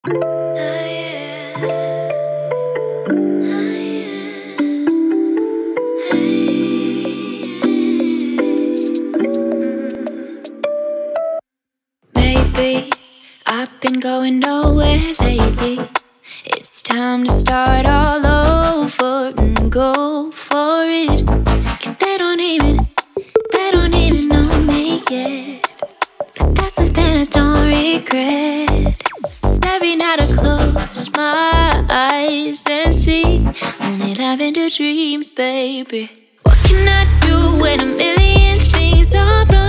Maybe I've been going nowhere lately. It's time to start all over and go for it. 'Cause they don't even know me yet. But that's something I don't regret. Every night I close my eyes and see only lavender dreams, baby. What can I do when a million things are wrong?